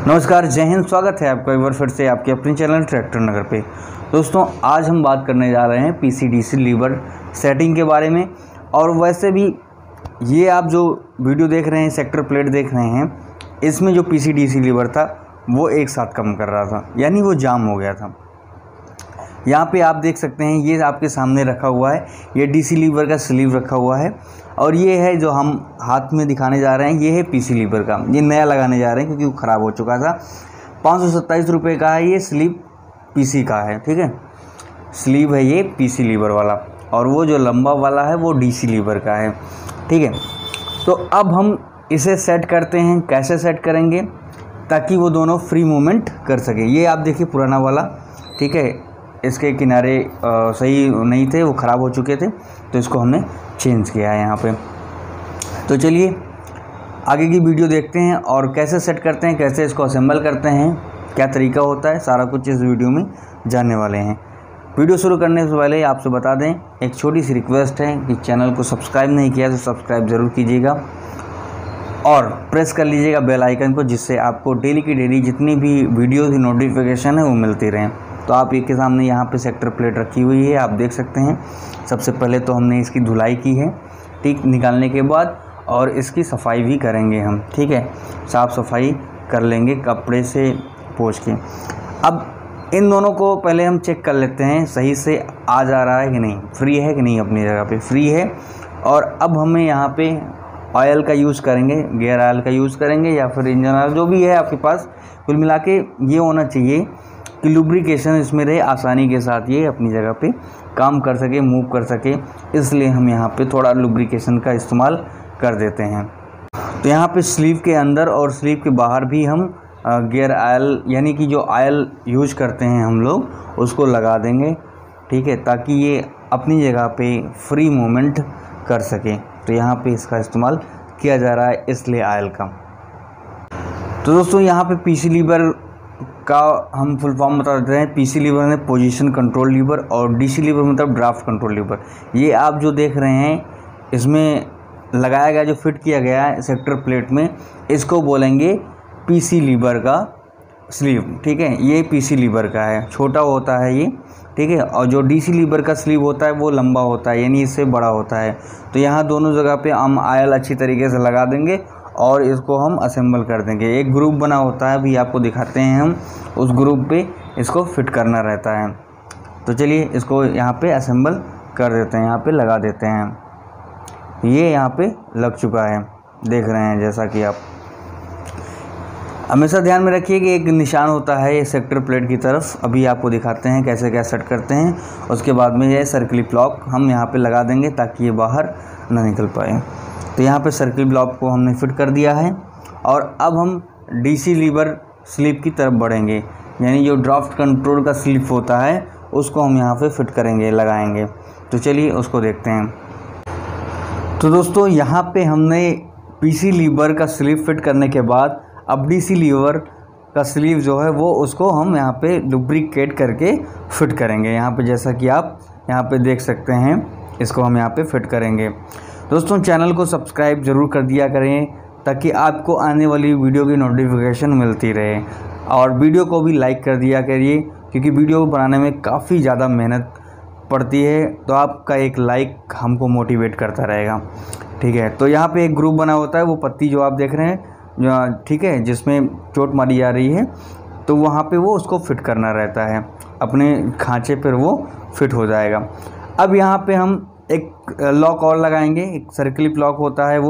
नमस्कार, जय हिंद। स्वागत है आपका एक बार फिर से आपके अपने चैनल ट्रैक्टर नगर पे। दोस्तों, आज हम बात करने जा रहे हैं पीसी-डीसी लीवर सेटिंग के बारे में। और वैसे भी ये आप जो वीडियो देख रहे हैं, सेक्टर प्लेट देख रहे हैं, इसमें जो पीसी-डीसी लीवर था वो एक साथ काम कर रहा था, यानी वो जाम हो गया था। यहाँ पे आप देख सकते हैं, ये आपके सामने रखा हुआ है, ये डीसी लीवर का स्लीव रखा हुआ है। और ये है जो हम हाथ में दिखाने जा रहे हैं, ये है पीसी लीवर का। ये नया लगाने जा रहे हैं क्योंकि वो ख़राब हो चुका था। 527 रुपये का है ये स्लीव, पीसी का है। ठीक है, स्लीव है ये पीसी लीवर वाला, और वो जो लंबा वाला है वो डीसी लीवर का है। ठीक है, तो अब हम इसे सेट करते हैं। कैसे सेट करेंगे ताकि वो दोनों फ्री मूवमेंट कर सके। ये आप देखिए पुराना वाला, ठीक है, इसके किनारे सही नहीं थे, वो ख़राब हो चुके थे, तो इसको हमने चेंज किया है यहाँ पे। तो चलिए आगे की वीडियो देखते हैं और कैसे सेट करते हैं, कैसे इसको असेंबल करते हैं, क्या तरीका होता है, सारा कुछ इस वीडियो में जानने वाले हैं। वीडियो शुरू करने से पहले आपसे बता दें, एक छोटी सी रिक्वेस्ट है कि चैनल को सब्सक्राइब नहीं किया तो सब्सक्राइब ज़रूर कीजिएगा और प्रेस कर लीजिएगा बेल आइकन को, जिससे आपको डेली की डेली जितनी भी वीडियो की नोटिफिकेशन है वो मिलती रहें। तो आप एक के सामने यहाँ पे सेक्टर प्लेट रखी हुई है, आप देख सकते हैं। सबसे पहले तो हमने इसकी धुलाई की है, ठीक, निकालने के बाद, और इसकी सफाई भी करेंगे हम। ठीक है, साफ़ सफाई कर लेंगे कपड़े से पोंछ के। अब इन दोनों को पहले हम चेक कर लेते हैं, सही से आ जा रहा है कि नहीं, फ्री है कि नहीं, अपनी जगह पे फ्री है। और अब हमें यहाँ पे ऑयल का यूज़ करेंगे, गियर ऑयल का यूज़ करेंगे या फिर इंजन ऑयल, जो भी है आपके पास। कुल मिला के ये होना चाहिए कि लुब्रिकेशन इसमें रहे, आसानी के साथ ये अपनी जगह पे काम कर सके, मूव कर सके, इसलिए हम यहाँ पे थोड़ा लुब्रिकेशन का इस्तेमाल कर देते हैं। तो यहाँ पे स्लीव के अंदर और स्लीव के बाहर भी हम गियर ऑयल, यानी कि जो ऑयल यूज करते हैं हम लोग, उसको लगा देंगे। ठीक है, ताकि ये अपनी जगह पे फ्री मूवमेंट कर सके। तो यहाँ पे इसका इस्तेमाल किया जा रहा है, इसलिए ऑयल का। तो दोस्तों, यहाँ पे पीसी लीवर का हम फुल फॉर्म बता देते हैं। पीसी लीवर में पोजीशन कंट्रोल लीवर, और डीसी लीवर मतलब ड्राफ्ट कंट्रोल लीवर। ये आप जो देख रहे हैं, इसमें लगाया गया, जो फिट किया गया है सेक्टर प्लेट में, इसको बोलेंगे पीसी लीवर का स्लीव। ठीक है, ये पीसी लीवर का है, छोटा होता है ये। ठीक है, और जो डीसी लीवर का स्लीव होता है वो लंबा होता है, यानी इससे बड़ा होता है। तो यहाँ दोनों जगह पे हम ऑयल अच्छी तरीके से लगा देंगे और इसको हम असेंबल कर देंगे। एक ग्रुप बना होता है, अभी आपको दिखाते हैं हम, उस ग्रुप पे इसको फिट करना रहता है। तो चलिए इसको यहाँ पे असेंबल कर देते हैं, यहाँ पे लगा देते हैं। ये यहाँ पे लग चुका है, देख रहे हैं। जैसा कि आप हमेशा ध्यान में रखिए कि एक निशान होता है ये सेक्टर प्लेट की तरफ। अभी आपको दिखाते हैं कैसे क्या सेट करते हैं। उसके बाद में ये सर्कल ब्लॉक हम यहाँ पे लगा देंगे ताकि ये बाहर ना निकल पाए। तो यहाँ पे सर्कल ब्लॉक को हमने फिट कर दिया है। और अब हम डीसी लीवर स्लीव की तरफ बढ़ेंगे, यानी जो ड्राफ्ट कंट्रोल का स्लीव होता है उसको हम यहाँ पे फिट करेंगे, लगाएंगे। तो चलिए उसको देखते हैं। तो दोस्तों, यहाँ पे हमने पीसी लीवर का स्लीव फिट करने के बाद अब डीसी लीवर का स्लीव जो है वो, उसको हम यहाँ पे लुब्रिकेट करके फिट करेंगे। यहाँ पे जैसा कि आप यहाँ पे देख सकते हैं, इसको हम यहाँ पे फिट करेंगे। दोस्तों, चैनल को सब्सक्राइब ज़रूर कर दिया करें ताकि आपको आने वाली वीडियो की नोटिफिकेशन मिलती रहे। और वीडियो को भी लाइक कर दिया करिए, क्योंकि वीडियो बनाने में काफ़ी ज़्यादा मेहनत पड़ती है। तो आपका एक लाइक हमको मोटिवेट करता रहेगा। ठीक है, तो यहाँ पे एक ग्रुप बना होता है, वो पत्ती जो आप देख रहे हैं, ठीक है, जिसमें चोट मारी जा रही है, तो वहाँ पे वो उसको फिट करना रहता है, अपने खांचे पर वो फिट हो जाएगा। अब यहाँ पे हम एक लॉक और लगाएंगे। एक सर्कल ब्लॉक होता है वो,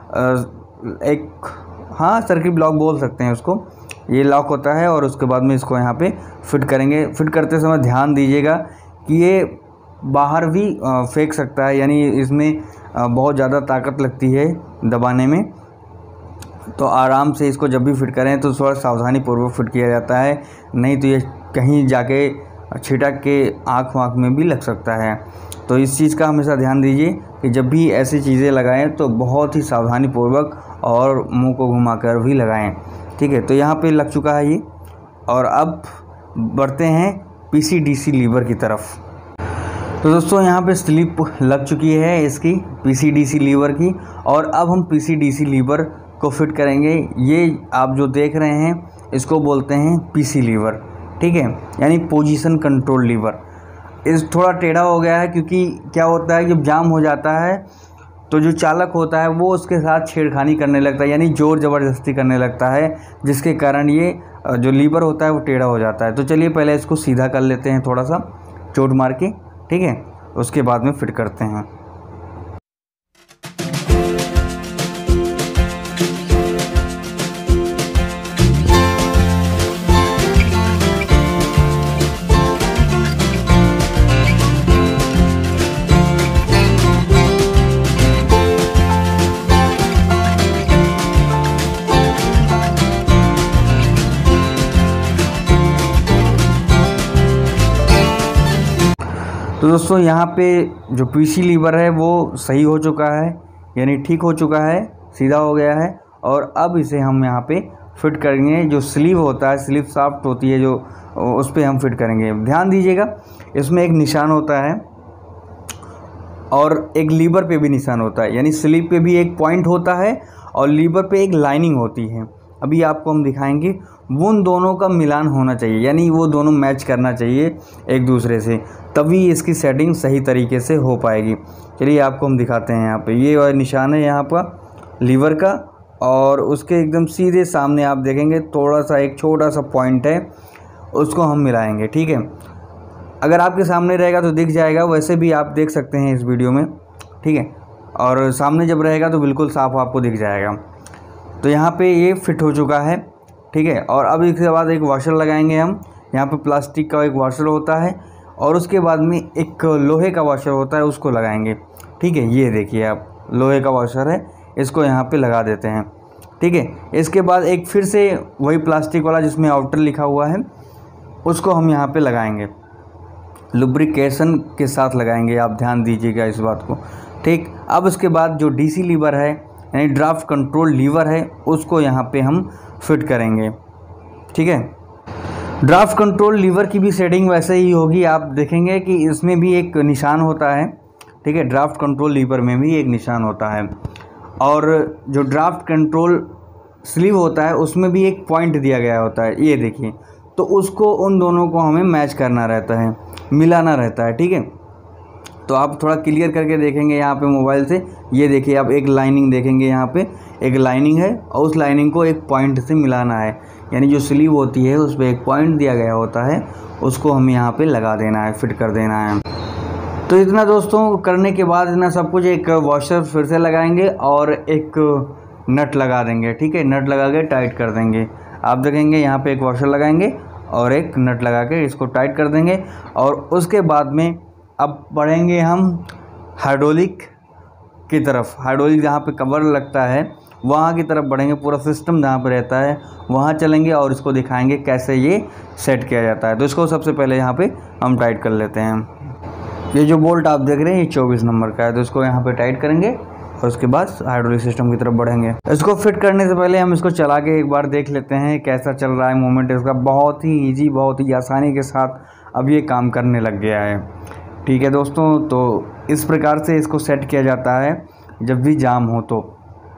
एक, हाँ, सर्कल ब्लॉक बोल सकते हैं उसको। ये लॉक होता है और उसके बाद में इसको यहाँ पे फिट करेंगे। फिट करते समय ध्यान दीजिएगा कि ये बाहर भी फेंक सकता है, यानी इसमें बहुत ज़्यादा ताकत लगती है दबाने में। तो आराम से इसको जब भी फिट करें तो थोड़ा सावधानी पूर्वक फिट किया जाता है, नहीं तो ये कहीं जाके छिटक के आँख वाँख में भी लग सकता है। तो इस चीज़ का हमेशा ध्यान दीजिए कि जब भी ऐसी चीज़ें लगाएं तो बहुत ही सावधानी पूर्वक और मुंह को घुमाकर भी लगाएं। ठीक है, तो यहाँ पे लग चुका है ये। और अब बढ़ते हैं पीसी-डीसी लीवर की तरफ। तो दोस्तों, यहाँ पे स्लिप लग चुकी है इसकी पीसी-डीसी लीवर की, और अब हम पीसी-डीसी लीवर को फिट करेंगे। ये आप जो देख रहे हैं इसको बोलते हैं पीसी लीवर, ठीक है, यानी पोजीशन कंट्रोल लीवर। इस थोड़ा टेढ़ा हो गया है क्योंकि क्या होता है, जब जाम हो जाता है तो जो चालक होता है वो उसके साथ छेड़खानी करने लगता है, यानी ज़ोर ज़बरदस्ती करने लगता है, जिसके कारण ये जो लीवर होता है वो टेढ़ा हो जाता है। तो चलिए पहले इसको सीधा कर लेते हैं, थोड़ा सा चोट मार के, ठीक है, उसके बाद में फिट करते हैं। तो दोस्तों यहाँ पे जो पीसी लीवर है वो सही हो चुका है, यानी ठीक हो चुका है, सीधा हो गया है। और अब इसे हम यहाँ पे फिट करेंगे। जो स्लीव होता है, स्लीव शाफ्ट होती है जो, उस पर हम फिट करेंगे। ध्यान दीजिएगा, इसमें एक निशान होता है और एक लीवर पे भी निशान होता है, यानी स्लीव पे भी एक पॉइंट होता है और लीवर पे एक लाइनिंग होती है। अभी आपको हम दिखाएंगे, वो उन दोनों का मिलान होना चाहिए, यानी वो दोनों मैच करना चाहिए एक दूसरे से, तभी इसकी सेटिंग सही तरीके से हो पाएगी। चलिए आपको हम दिखाते हैं। यहाँ पे ये और निशान है यहाँ पर लीवर का, और उसके एकदम सीधे सामने आप देखेंगे थोड़ा सा एक छोटा सा पॉइंट है, उसको हम मिलाएंगे, ठीक है। अगर आपके सामने रहेगा तो दिख जाएगा, वैसे भी आप देख सकते हैं इस वीडियो में, ठीक है, और सामने जब रहेगा तो बिल्कुल साफ आपको दिख जाएगा। तो यहाँ पे ये फिट हो चुका है, ठीक है। और अब इसके बाद एक वॉशर लगाएंगे हम। यहाँ पे प्लास्टिक का एक वॉशर होता है और उसके बाद में एक लोहे का वॉशर होता है, उसको लगाएंगे, ठीक है। ये देखिए आप, लोहे का वॉशर है, इसको यहाँ पे लगा देते हैं, ठीक है। इसके बाद एक फिर से वही प्लास्टिक वाला जिसमें आउटर लिखा हुआ है, उसको हम यहाँ पे लगाएंगे, लुब्रिकेशन के साथ लगाएंगे, आप ध्यान दीजिएगा इस बात को, ठीक। अब उसके बाद जो डीसी लीवर है, यानी ड्राफ्ट कंट्रोल लीवर है, उसको यहाँ पे हम फिट करेंगे, ठीक है। ड्राफ्ट कंट्रोल लीवर की भी सेटिंग वैसे ही होगी। आप देखेंगे कि इसमें भी एक निशान होता है, ठीक है, ड्राफ्ट कंट्रोल लीवर में भी एक निशान होता है। और जो ड्राफ्ट कंट्रोल स्लीव होता है उसमें भी एक पॉइंट दिया गया होता है, ये देखिए। तो उसको, उन दोनों को हमें मैच करना रहता है, मिलाना रहता है, ठीक है। तो आप थोड़ा क्लियर करके देखेंगे यहाँ पे मोबाइल से, ये देखिए आप एक लाइनिंग देखेंगे, यहाँ पे एक लाइनिंग है और उस लाइनिंग को एक पॉइंट से मिलाना है, यानी जो स्लीव होती है उस पर एक पॉइंट दिया गया होता है, उसको हम यहाँ पे लगा देना है, फिट कर देना है। तो इतना दोस्तों करने के बाद इतना सब कुछ, एक वॉशर फिर से लगाएंगे और एक नट लगा देंगे, ठीक है। नट लगा के टाइट कर देंगे। आप देखेंगे यहाँ पे एक वॉशर लगाएंगे और एक नट लगा के इसको टाइट कर देंगे। और उसके बाद में अब बढ़ेंगे हम हाइड्रोलिक की तरफ। हाइड्रोलिक जहाँ पे कवर लगता है वहाँ की तरफ बढ़ेंगे, पूरा सिस्टम जहाँ पे रहता है वहाँ चलेंगे और इसको दिखाएंगे कैसे ये सेट किया जाता है। तो इसको सबसे पहले यहाँ पे हम टाइट कर लेते हैं। ये जो बोल्ट आप देख रहे हैं ये 24 नंबर का है, तो इसको यहाँ पे टाइट करेंगे और उसके बाद हाइड्रोलिक सिस्टम की तरफ बढ़ेंगे। इसको फिट करने से पहले हम इसको चला के एक बार देख लेते हैं कैसा चल रहा है मूवमेंट इसका। बहुत ही ईजी, बहुत ही आसानी के साथ अब ये काम करने लग गया है, ठीक है दोस्तों। तो इस प्रकार से इसको सेट किया जाता है। जब भी जाम हो, तो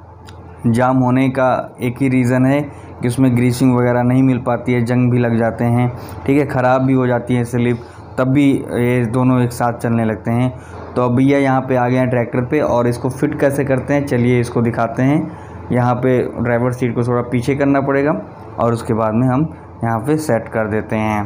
जाम होने का एक ही रीज़न है कि उसमें ग्रीसिंग वगैरह नहीं मिल पाती है, जंग भी लग जाते हैं, ठीक है, ख़राब भी हो जाती है स्लिप, तब भी ये दोनों एक साथ चलने लगते हैं। तो अब भैया यहाँ पे आ गए हैं ट्रैक्टर पे, और इसको फिट कैसे करते हैं चलिए इसको दिखाते हैं। यहाँ पे ड्राइवर सीट को थोड़ा पीछे करना पड़ेगा और उसके बाद में हम यहाँ पे सेट कर देते हैं।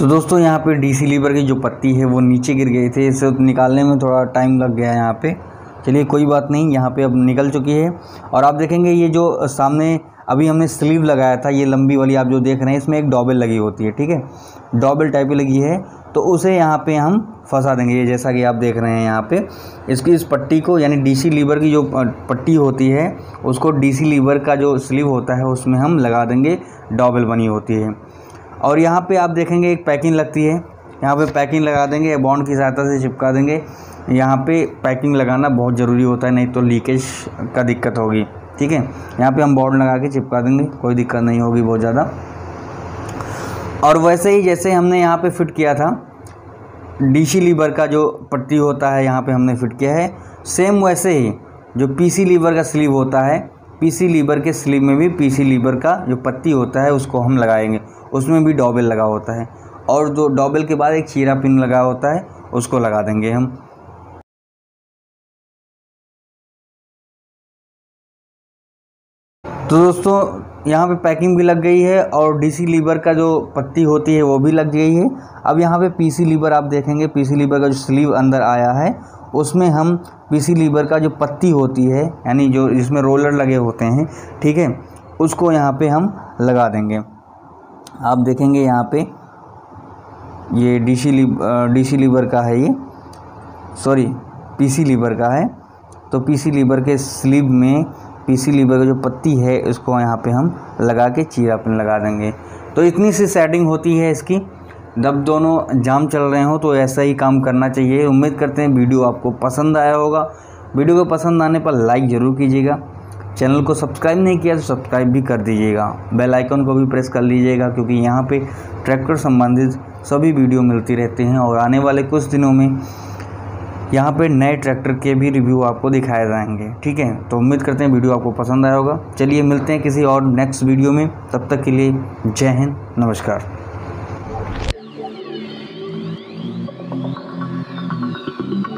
दोस्तों यहाँ पे डीसी लीवर की जो पत्ती है वो नीचे गिर गई थी, इसे निकालने में थोड़ा टाइम लग गया यहाँ पे। चलिए कोई बात नहीं, यहाँ पे अब निकल चुकी है। और आप देखेंगे ये जो सामने अभी हमने स्लीव लगाया था, ये लंबी वाली आप जो देख रहे हैं, इसमें एक डॉबल लगी होती है, ठीक है, डॉबल टाइप की लगी है, तो उसे यहाँ पे हम फंसा देंगे। ये जैसा कि आप देख रहे हैं यहाँ पे इसकी इस पट्टी को, यानी डीसी लीवर की जो पट्टी होती है उसको डीसी लीवर का जो स्लीव होता है उसमें हम लगा देंगे, डॉबल बनी होती है। और यहाँ पे आप देखेंगे एक पैकिंग लगती है, यहाँ पे पैकिंग लगा देंगे, बॉन्ड की सहायता से चिपका देंगे। यहाँ पे पैकिंग लगाना बहुत ज़रूरी होता है, नहीं तो लीकेज का दिक्कत होगी, ठीक है। यहाँ पे हम बॉन्ड लगा के चिपका देंगे, कोई दिक्कत नहीं होगी बहुत ज़्यादा। और वैसे ही जैसे हमने यहाँ पे फिट किया था डीसी लीवर का जो पट्टी होता है, यहाँ पे हमने फिट किया है, सेम वैसे ही जो पीसी लीवर का स्लीव होता है, पीसी लीवर के स्लीव में भी पीसी लीवर का जो पत्ती होता है उसको हम लगाएंगे, उसमें भी डॉबल लगा होता है। और जो डॉबल के बाद एक चीरा पिन लगा होता है उसको लगा देंगे हम। तो दोस्तों यहाँ पे पैकिंग भी लग गई है और डीसी लीवर का जो पत्ती होती है वो भी लग गई है। अब यहाँ पे पीसी लीवर आप देखेंगे, पीसी लीवर का जो स्लीव अंदर आया है उसमें हम पीसी लीवर का जो पत्ती होती है, यानी जो जिसमें रोलर लगे होते हैं, ठीक है, उसको यहाँ पे हम लगा देंगे। आप देखेंगे यहाँ पे ये डीसी लीवर का है, ये सॉरी पीसी लीवर का है। तो पीसी लीवर के स्लीव में पीसी लीवर का जो पत्ती है उसको यहाँ पे हम लगा के चीरा पिन लगा देंगे। तो इतनी सी सेटिंग होती है इसकी। जब दोनों जाम चल रहे हो तो ऐसा ही काम करना चाहिए। उम्मीद करते हैं वीडियो आपको पसंद आया होगा। वीडियो को पसंद आने पर लाइक ज़रूर कीजिएगा। चैनल को सब्सक्राइब नहीं किया तो सब्सक्राइब भी कर dीजिएगा। बेल आइकन को भी प्रेस कर लीजिएगा, क्योंकि यहाँ पे ट्रैक्टर संबंधित सभी वीडियो मिलती रहती हैं और आने वाले कुछ दिनों में यहाँ पे नए ट्रैक्टर के भी रिव्यू आपको दिखाए जाएंगे, ठीक है। तो उम्मीद करते हैं वीडियो आपको पसंद आया होगा। चलिए मिलते हैं किसी और नेक्स्ट वीडियो में, तब तक के लिए जय हिंद, नमस्कार।